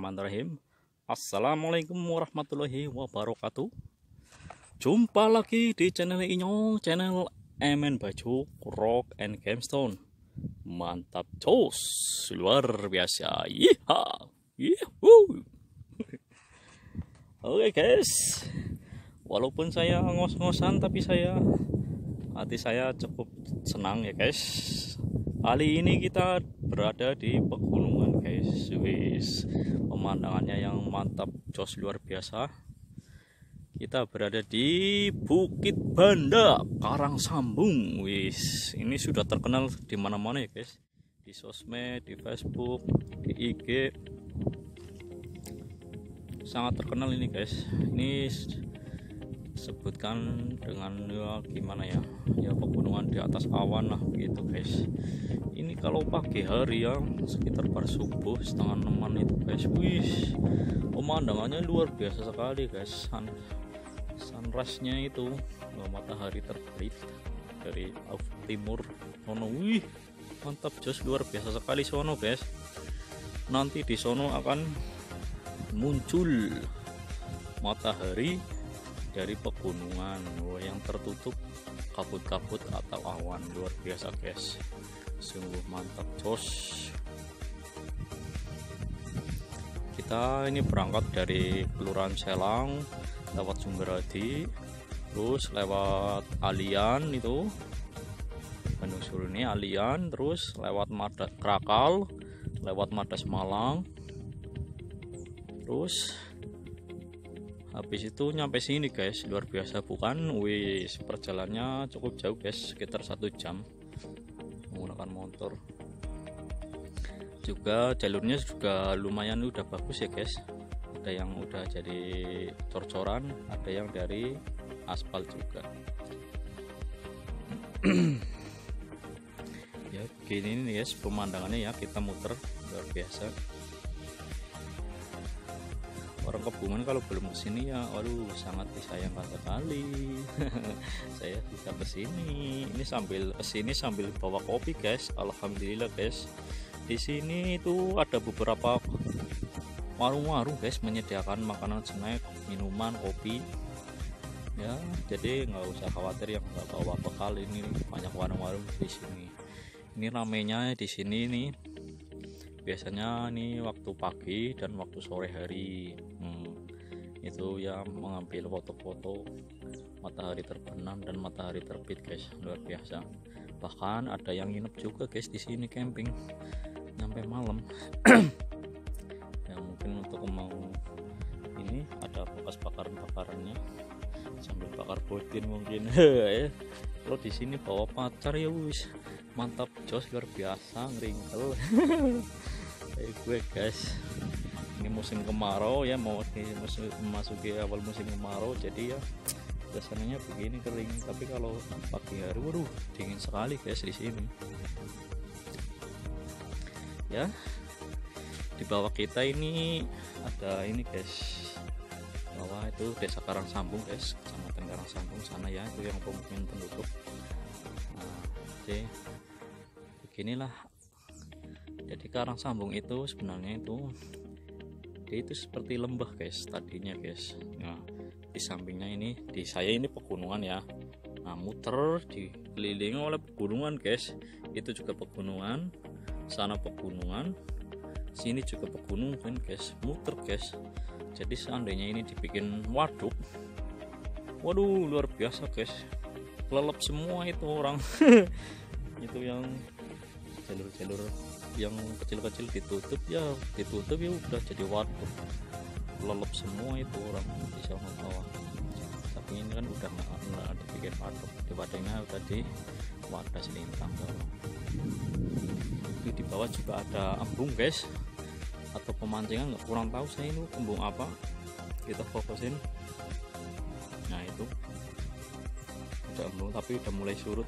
Bismillahirrahmanirrahim. Assalamualaikum warahmatullahi wabarakatuh. Jumpa lagi di channel Inyo, channel MN Baju Rock and Gemstone. Mantap jos, luar biasa. Yiha, yuhu. Oke guys, walaupun saya ngos-ngosan tapi hati saya cukup senang ya guys. Kali ini kita berada di pegunungan guys. Wis, pemandangannya yang mantap jos luar biasa. Kita berada di Bukit Banda Karangsambung. Wis, ini sudah terkenal di mana-mana ya guys. Di sosmed, di Facebook, di IG. Sangat terkenal ini guys. Ini sebutkan dengan ya gimana ya, pegunungan di atas awan lah begitu guys. Ini kalau pagi hari ya sekitar subuh setengah 6 itu guys. Wih, pemandangannya luar biasa sekali guys. Sunrise nya itu matahari terbit dari timur sono. Wih, mantap jos, luar biasa sekali sono guys. Nanti di sono akan muncul matahari dari pegunungan yang tertutup kabut-kabut atau awan. Luar biasa guys, sungguh mantap jos. Kita ini berangkat dari Kelurahan Selang lewat Sumberadi, terus lewat Alian itu menyusul ini Alian, terus lewat Madas Krakal, lewat Madas Malang, terus habis itu nyampe sini guys. Luar biasa bukan? Wis, perjalanannya cukup jauh guys, sekitar 1 jam menggunakan motor. Juga jalurnya juga lumayan udah bagus ya guys. Ada yang udah jadi cor-coran, ada yang dari aspal juga. Ya begini nih guys pemandangannya ya, kita muter luar biasa. Orang Kebumen kalau belum kesini ya, waduh sangat disayangkan sekali. Saya bisa kesini. Ini sambil kesini sambil bawa kopi guys. Alhamdulillah guys. Di sini itu ada beberapa warung-warung guys menyediakan makanan, snack, minuman, kopi. Ya, jadi nggak usah khawatir yang nggak bawa bekal. Ini banyak warung-warung di sini. Ini ramenya di sini nih. Biasanya nih waktu pagi dan waktu sore hari itu ya mengambil foto-foto matahari terbenam dan matahari terbit guys. Luar biasa. Bahkan ada yang nginep juga guys di sini, camping sampai malam. Ya mungkin untuk mau ini ada bekas bakarannya sambil bakar bodin mungkin. Kalau di sini bawa pacar ya wis mantap jos, luar biasa, ngeringkel. Gue guys, ini musim kemarau ya, mau memasuki awal musim kemarau, jadi ya biasanya begini kering. Tapi kalau pagi hari waduh dingin sekali guys di sini. Ya, di bawah kita ini ada ini guys, bawah itu Desa Karangsambung guys, Kecamatan Karangsambung sana ya, itu yang pemukiman penduduk. Nah, jadi beginilah. Jadi Karangsambung itu sebenarnya dia itu seperti lembah guys tadinya guys. Nah, di sampingnya ini di saya ini pegunungan ya. Nah, muter dikelilingi oleh pegunungan guys. Itu juga pegunungan, sana pegunungan, sini juga pegunungan guys. Muter guys. Jadi seandainya ini dibikin waduk, waduh luar biasa guys, kelelep semua itu orang. Itu yang jalur-jalur yang kecil-kecil ditutup ya udah jadi waduk, lelep semua itu orang di sana bawah. Tapi ini kan udah nggak dibikin waduk, di waduknya udah di wadah selintang bawah. Di bawah juga ada embung guys, atau pemancingan, nggak kurang tahu saya ini embung apa. Kita fokusin. Nah itu ada embung tapi udah mulai surut,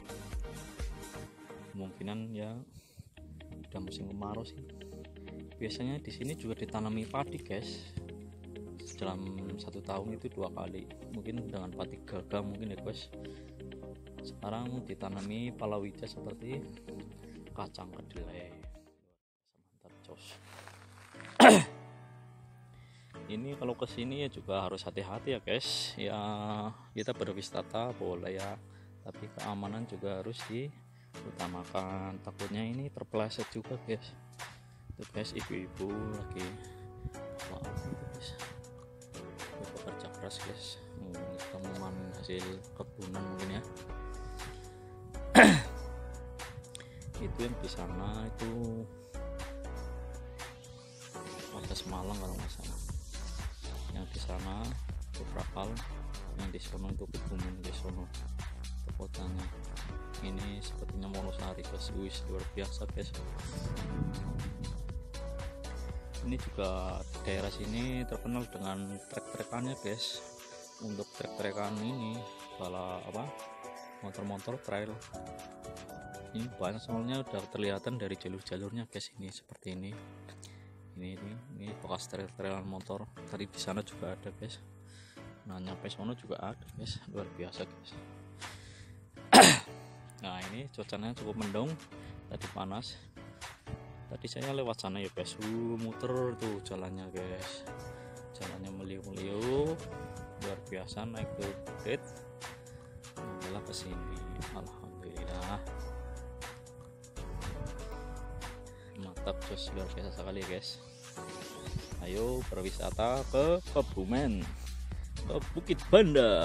kemungkinan ya udah musim kemarau sih. Biasanya di sini juga ditanami padi guys. Dalam 1 tahun itu 2 kali, mungkin dengan padi gagah mungkin ya guys. Sekarang ditanami palawija seperti kacang kedelai. Mantap jos. ini kalau kesini ya juga harus hati-hati ya guys ya. Kita berwisata boleh ya, tapi keamanan juga harus diutamakan, takutnya ini terpeleset juga guys. Itu guys, ibu-ibu lagi guys, bekerja keras guys, temuan hasil kebunan mungkin ya. Itu yang di sana itu Wadas Malang kalau nggak salah, yang di sana itu Prakal, yang di sono itu Kebumen di sono kotanya. Ini sepertinya Wonosari guys, wis luar biasa guys. Ini juga daerah sini terkenal dengan trek-trekannya guys. Untuk trek-trekan ini bala apa, motor-motor trail ini banyak, soalnya udah terlihatan dari jalur-jalurnya guys. Ini seperti ini bekas trail-trailan motor. Tadi di sana juga ada guys, nah nyampe sono juga ada guys, luar biasa guys. Nah ini cuacanya cukup mendung, tadi panas. Tadi saya lewat sana ya guys, muter tuh jalannya guys, jalannya meliuk-meliuk luar biasa, naik ke bukit malah kesini. Alhamdulillah mantap guys, luar biasa sekali guys. Ayo berwisata ke Kebumen, ke Bukit Banda,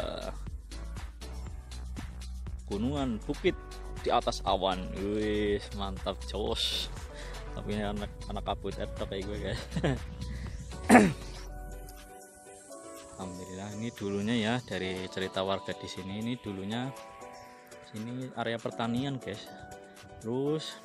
gunungan bukit di atas awan. Wih mantap jos, tapi ini anak kabut etok kayak gue guys. Alhamdulillah. Ini dulunya ya, dari cerita warga di sini, ini dulunya sini area pertanian guys. Terus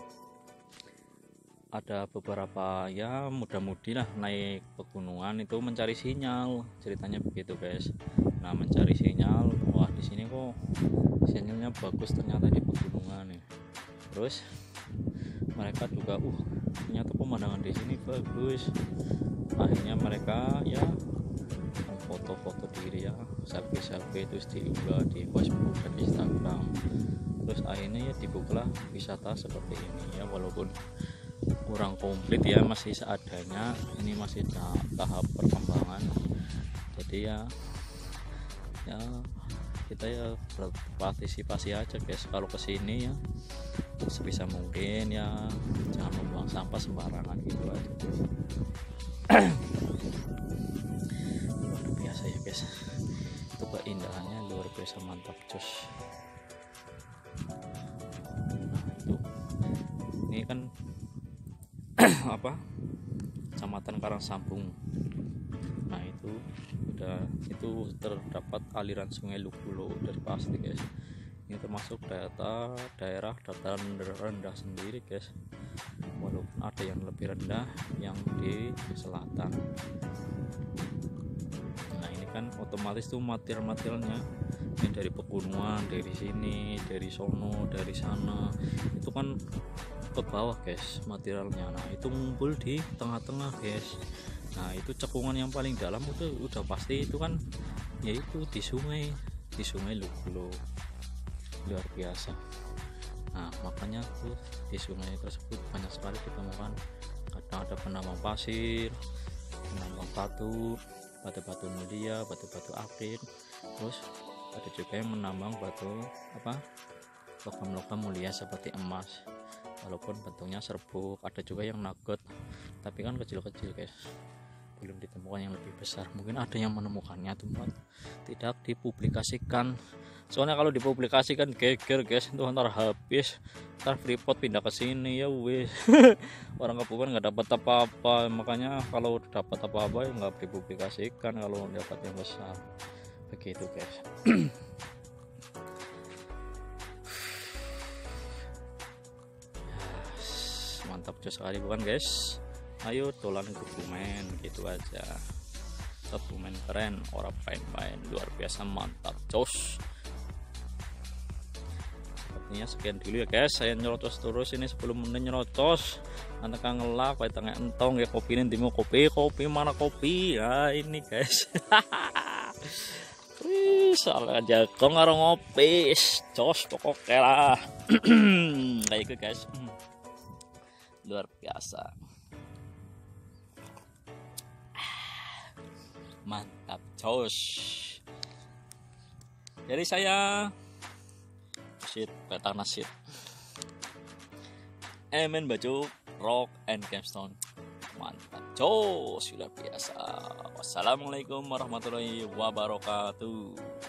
ada beberapa ya muda-mudi lah naik pegunungan itu mencari sinyal, ceritanya begitu guys. Nah mencari sinyal, wah di sini kok sinyalnya bagus ternyata di pegunungan nih. Terus mereka juga ternyata pemandangan di sini bagus. Akhirnya mereka ya foto-foto diri ya, selfie terus diunggah di Facebook dan Instagram. Terus akhirnya ya dibukalah wisata seperti ini ya, walaupun kurang komplit ya, masih seadanya, ini masih tahap perkembangan. Jadi ya kita ya berpartisipasi aja guys kalau kesini ya, sebisa mungkin ya jangan membuang sampah sembarangan gitu aja guys. Luar biasa ya guys, itu keindahannya luar biasa, mantap jos. Nah itu ini kan apa, Kecamatan Karangsambung. Nah itu terdapat aliran Sungai Lukulo dari pasti guys. Ini termasuk daerah dataran rendah sendiri guys, walaupun ada yang lebih rendah yang di selatan. Nah ini kan otomatis tuh materialnya ini dari pegunungan, dari sini, dari sono, dari sana, itu kan ke bawah guys materialnya. Nah itu ngumpul di tengah-tengah guys. Nah itu cekungan yang paling dalam itu udah pasti itu kan yaitu di sungai Lukulo, luar biasa. Nah makanya tuh di sungai tersebut banyak sekali ditemukan, kadang ada penambang pasir, penambang batu mulia, batu akik. Terus ada juga yang menambang logam-logam mulia seperti emas, walaupun bentuknya serbuk. Ada juga yang nugget, tapi kan kecil-kecil guys, belum ditemukan yang lebih besar. Mungkin ada yang menemukannya, tempat tidak dipublikasikan, soalnya kalau dipublikasikan geger guys, itu ntar habis, ntar Freeport pindah ke sini ya wes. Orang Kebumen nggak dapat apa-apa, makanya kalau dapat apa-apa ya nggak dipublikasikan kalau dapat yang besar begitu guys. Mantap jos sekali bukan guys. Ayo dolan Kebumen gitu aja. Kebumen keren, orang main-main luar biasa, mantap jos. Sepertinya sekian dulu ya guys, saya nyerocos terus ini 10 menit nyerocos. Nanti kan ngelak kayak tengah entong ya, kopi ini mau kopi mana kopi ya ini guys. Wih salah aja kok ngaruh ngopi jos pokoknya lah. Kayak gitu guys, luar biasa. Mantap jos. Jadi saya Nasid Petang Nasid Emen Baju Rock and Capstone. Mantap jos, sudah biasa. Wassalamualaikum warahmatullahi wabarakatuh.